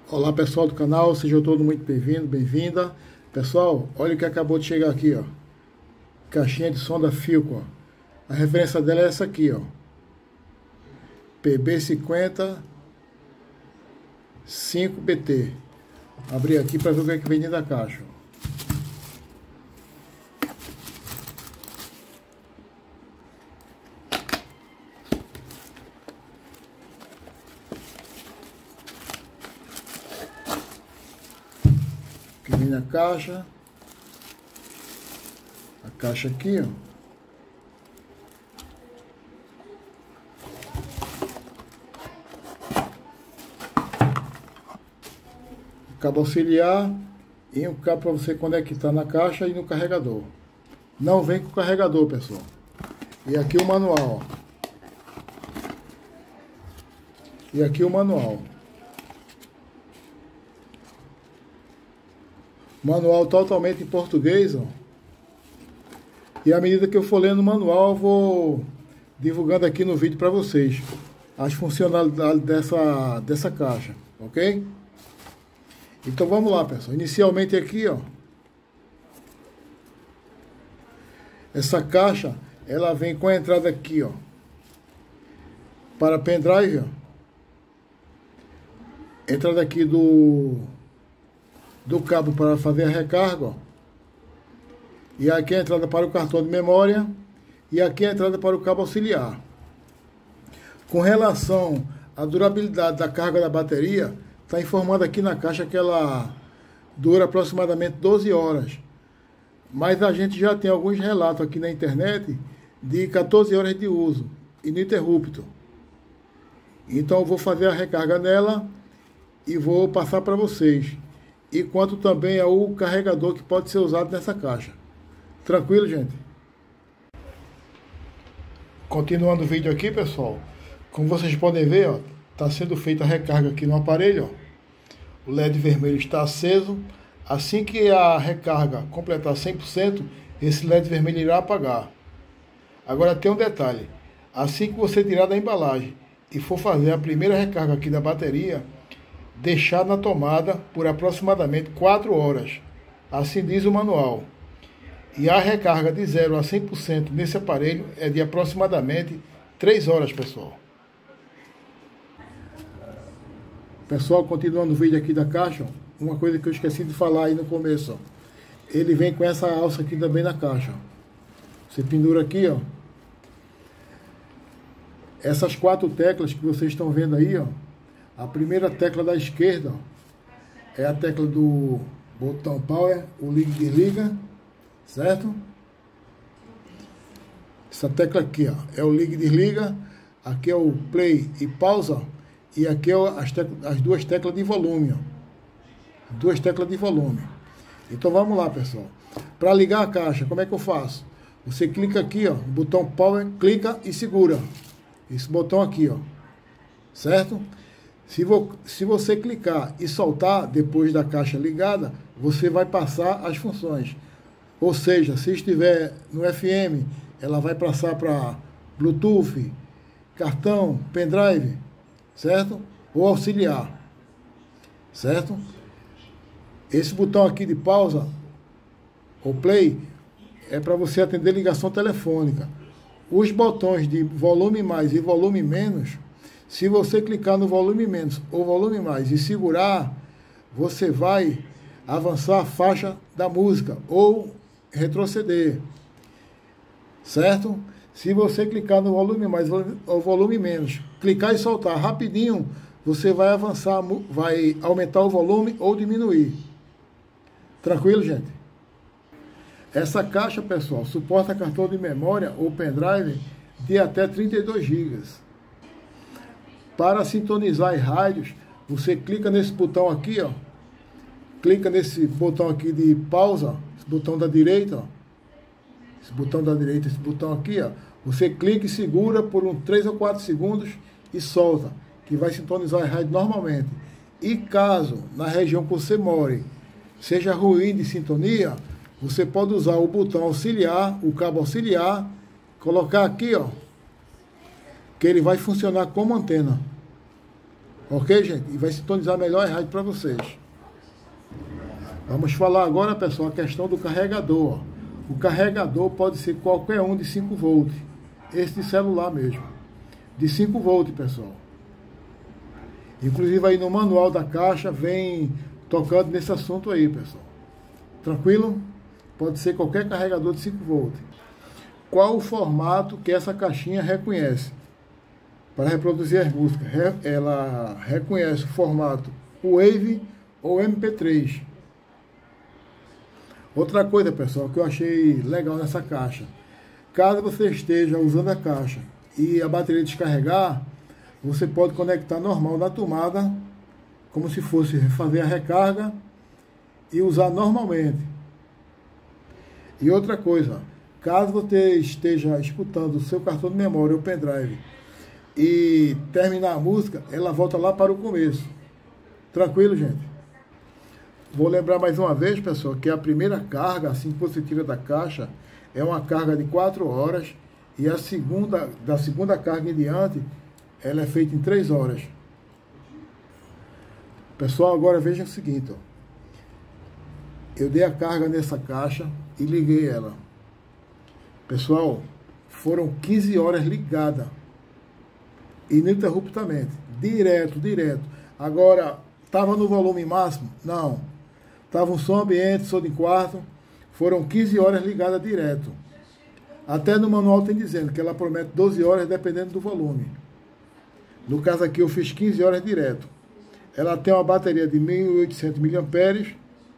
Olá pessoal do canal, sejam todos muito bem-vindos, bem-vinda. Pessoal, olha o que acabou de chegar aqui, ó. Caixinha de som da Philco, ó. A referência dela é essa aqui, ó. PB50 5BT. Abrir aqui para ver o que é que vem dentro da caixa. Que vem na caixa. A caixa aqui, ó. Cabo auxiliar e um cabo para você conectar na caixa e no carregador. Não vem com o carregador, pessoal. E aqui o manual, ó. E aqui o manual. Manual totalmente em português, ó. E à medida que eu for lendo o manual, eu vou divulgando aqui no vídeo para vocês as funcionalidades dessa caixa, ok? Então vamos lá, pessoal. Inicialmente aqui, ó. Essa caixa, ela vem com a entrada aqui, ó. Para pendrive, ó. Entrada aqui do cabo para fazer a recarga, ó. E aqui a entrada para o cartão de memória. E aqui a entrada para o cabo auxiliar. Com relação à durabilidade da carga da bateria, está informando aqui na caixa que ela dura aproximadamente 12 horas. Mas a gente já tem alguns relatos aqui na internet de 14 horas de uso, ininterrupto. Então eu vou fazer a recarga nela e vou passar para vocês. E quanto também é o carregador que pode ser usado nessa caixa. Tranquilo, gente? Continuando o vídeo aqui, pessoal. Como vocês podem ver, ó, está sendo feita a recarga aqui no aparelho, ó. O LED vermelho está aceso. Assim que a recarga completar 100%, esse LED vermelho irá apagar. Agora tem um detalhe. Assim que você tirar da embalagem e for fazer a primeira recarga aqui da bateria, deixar na tomada por aproximadamente 4 horas. Assim diz o manual. E a recarga de 0 a 100% nesse aparelho é de aproximadamente 3 horas, pessoal. Pessoal, continuando o vídeo aqui da caixa, uma coisa que eu esqueci de falar aí no começo, ó. Ele vem com essa alça aqui também na caixa. Você pendura aqui, ó. Essas 4 teclas que vocês estão vendo aí, ó. A primeira tecla da esquerda, ó, é a tecla do botão power, o liga e desliga, certo? Essa tecla aqui, ó, é o liga e desliga. Aqui é o play e pausa. E aqui é as duas teclas de volume, ó. Duas teclas de volume. Então vamos lá, pessoal. Para ligar a caixa, como é que eu faço? Você clica aqui, ó, no botão power, clica e segura. Esse botão aqui, ó. Certo? Se você clicar e soltar depois da caixa ligada, você vai passar as funções. Ou seja, se estiver no FM, ela vai passar para Bluetooth, cartão, pendrive, certo? Ou auxiliar, certo? Esse botão aqui de pausa, ou play, é para você atender ligação telefônica. Os botões de volume mais e volume menos, se você clicar no volume menos ou volume mais e segurar, você vai avançar a faixa da música ou retroceder, certo? Se você clicar no volume mais ou volume menos, clicar e soltar rapidinho, você vai avançar, vai aumentar o volume ou diminuir. Tranquilo, gente? Essa caixa, pessoal, suporta cartão de memória ou pendrive de até 32 GB. Para sintonizar as rádios, você clica nesse botão aqui, ó. Clica nesse botão aqui de pausa, esse botão da direita, ó. Esse botão da direita, esse botão aqui, ó. Você clica e segura por uns 3 ou 4 segundos e solta, que vai sintonizar a rádio normalmente. E caso na região que você more seja ruim de sintonia, você pode usar o botão auxiliar, o cabo auxiliar, colocar aqui, ó, que ele vai funcionar como antena. Ok, gente? E vai sintonizar melhor a rádio para vocês. Vamos falar agora, pessoal, a questão do carregador. O carregador pode ser qualquer um de 5 volts. Esse de celular mesmo. De 5 volts, pessoal. Inclusive aí no manual da caixa vem tocando nesse assunto aí, pessoal. Tranquilo? Pode ser qualquer carregador de 5 volts. Qual o formato que essa caixinha reconhece? Para reproduzir as músicas, ela reconhece o formato Wave ou MP3. Outra coisa, pessoal, que eu achei legal nessa caixa. Caso você esteja usando a caixa e a bateria descarregar, você pode conectar normal na tomada, como se fosse fazer a recarga e usar normalmente. E outra coisa, caso você esteja escutando o seu cartão de memória ou pendrive e terminar a música, ela volta lá para o começo. Tranquilo, gente? Vou lembrar mais uma vez, pessoal, que a primeira carga, assim que você tira da caixa, é uma carga de 4 horas e a segunda, da segunda carga em diante, ela é feita em 3 horas. Pessoal, agora veja o seguinte, ó. Eu dei a carga nessa caixa e liguei ela. Pessoal, foram 15 horas ligada, ininterruptamente, direto. Agora, estava no volume máximo? Não. Estava um som ambiente, som de quarto, foram 15 horas ligada direto. Até no manual tem dizendo que ela promete 12 horas dependendo do volume. No caso aqui eu fiz 15 horas direto. Ela tem uma bateria de 1.800 mAh.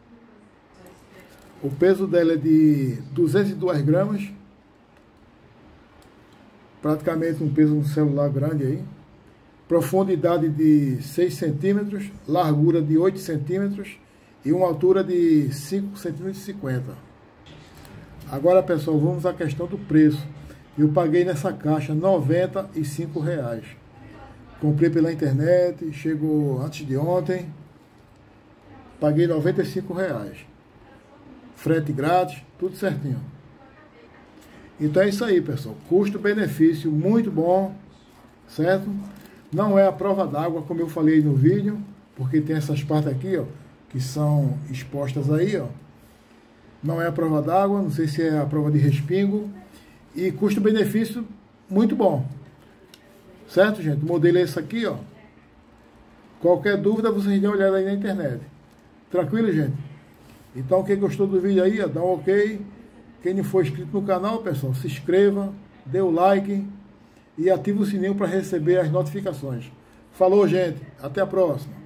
O peso dela é de 202 gramas. Praticamente um peso de um celular grande aí. Profundidade de 6 centímetros, largura de 8 centímetros e uma altura de 5,50 centímetros. Agora, pessoal, vamos à questão do preço. Eu paguei nessa caixa R$ 95. Comprei pela internet, chegou antes de ontem. Paguei R$ 95. Frete grátis, tudo certinho. Então é isso aí, pessoal. Custo-benefício muito bom, certo? Não é a prova d'água, como eu falei no vídeo, porque tem essas partes aqui, ó, que são expostas aí, ó. Não é a prova d'água, não sei se é a prova de respingo. E custo-benefício muito bom. Certo, gente? O modelo é esse aqui, ó. Qualquer dúvida, vocês dêem uma olhada aí na internet. Tranquilo, gente? Então, quem gostou do vídeo aí, ó, dá um ok. Quem não for inscrito no canal, pessoal, se inscreva, dê o like e ative o sininho para receber as notificações. Falou, gente. Até a próxima.